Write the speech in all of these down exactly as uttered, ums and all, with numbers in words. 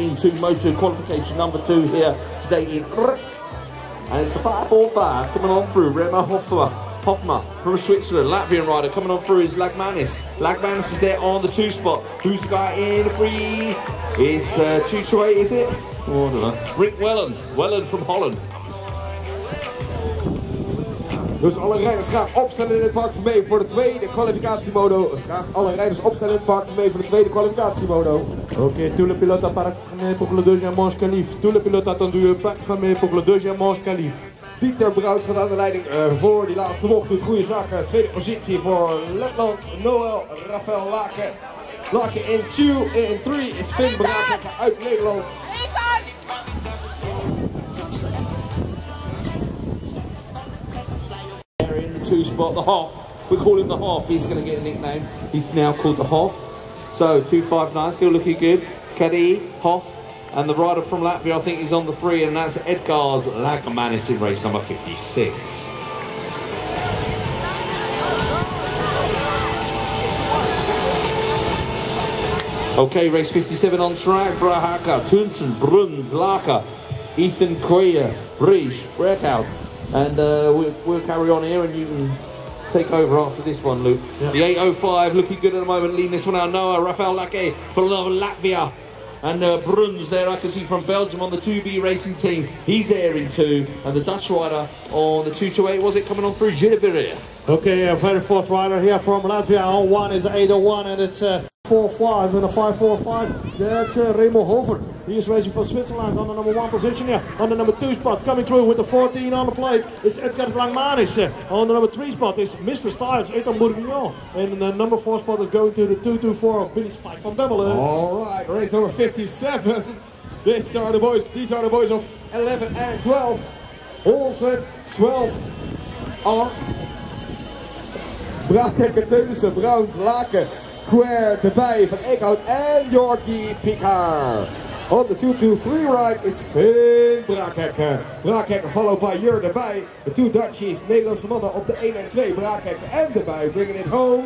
team two motor qualification number two here today in R. And it's the five four five coming on through. Remo Hofma, Hofma from Switzerland. Latvian rider coming on through is Lagmanis. Lagmanis is there on the two spot. Who's the guy in the free? It's uh, two two eight, is it? Oh, I don't know. Rick Wellen. Wellen from Holland. Dus alle rijders graag opstellen in het park van mee voor de tweede kwalificatiemodo. Graag alle rijders opstellen in het park van mee voor de tweede kwalificatiemodo. Ok, tous les pilotes apparaissent pour le deuxième manche qualif. Tous les pilotes attendus partent pour le deuxième manche qualif. Dieter Brouws gaat aan de leiding uh, voor die laatste bocht. Doet goede zaken. Tweede positie voor Letland Noël Rafael Laken. Laken in two, in three. It's Finn Braakhekke uit Nederland. In the two spot, the Hoff. We call him the Hoff. He's going to get a nickname. He's now called the Hoff. So two five nine, still looking good. Caddy, Hoff, and the rider from Latvia, I think he's on the three, and that's Edgars Lagmanis in race number fifty-six. Okay, race fifty-seven on track. Brahaka, Tunsen, Bruns, Laka, Ethan Koya, Rish, Breakout. And uh, we'll, we'll carry on here and you can take over after this one, Luke. Yeah. The eight oh five looking good at the moment, leading this one out. Noah, Rafael Lake for Latvia. And uh, Bruns there, I can see from Belgium on the two B racing team. He's there in two. And the Dutch rider on the two two eight, was it coming on through Gilles? Okay, a very fast rider here from Latvia. On one is eight oh one and it's uh, four five and a five four five. That's uh, Remo Hofer. He is racing for Switzerland on the number one position here. On the number two spot, coming through with the fourteen on the plate, it's Edgars Lagmanis. Uh, on the number three spot is Mister Styles, Ethan Bourguignon. And the number four spot is going to the two two four of Billy Spike van Bemmelen. Alright, race number fifty-seven. These are the boys, these are the boys of eleven and twelve. Olsen, twelve are Braakhekke, Teunissen, Brouws, Laken, Square erbij van Eekhout en Jorki Picard. On the two two three right, it's Finn Braakhekke. Braakhekke followed by Jur erbij. De two Dutchies, Nederlandse mannen op de één en twee. Braakhekke en erbij, bringing it home.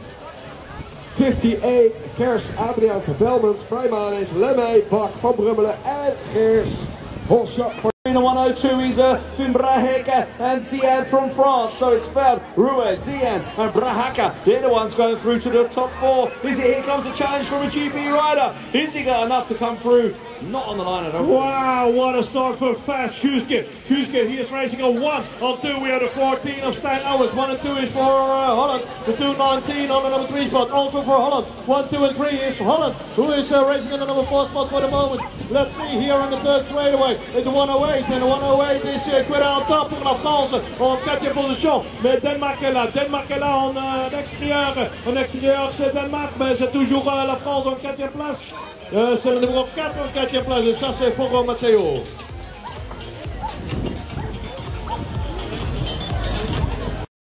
fifty-eight, Gers, Adriaanse, Belmans, Vrijmanis, Lemme, Bak, Van Brummelen en Geers. Whole shot for in the one oh two is uh, Finn Braakhekke and Ziad from France. So it's Feld, Ruiz, Ziad and Braakhekke. They're the ones going through to the top four. Is it, here comes a challenge from a G P rider. Is he got enough to come through? Not on the line at all. Wow, what a start for fast Kuske. Kuske, he is racing on one. On two, we have the fourteen of Stijn Owens. One and two is for uh, Holland. The two nineteen on the number three spot, also for Holland. One, two, and three is Holland, who is uh, racing on the number four spot for the moment. Let's see here on the third straightaway. It's a one oh eight, and the one oh eight is uh, quite on top pour la France en quatrième position. Mais Denmark est là, Denmark est là en euh, extérieur. En extérieur, c'est Denmark, mais c'est toujours euh, la France en quatrième place. Euh, c'est le numéro quatre en quatrième place, et ça c'est pour Matteo.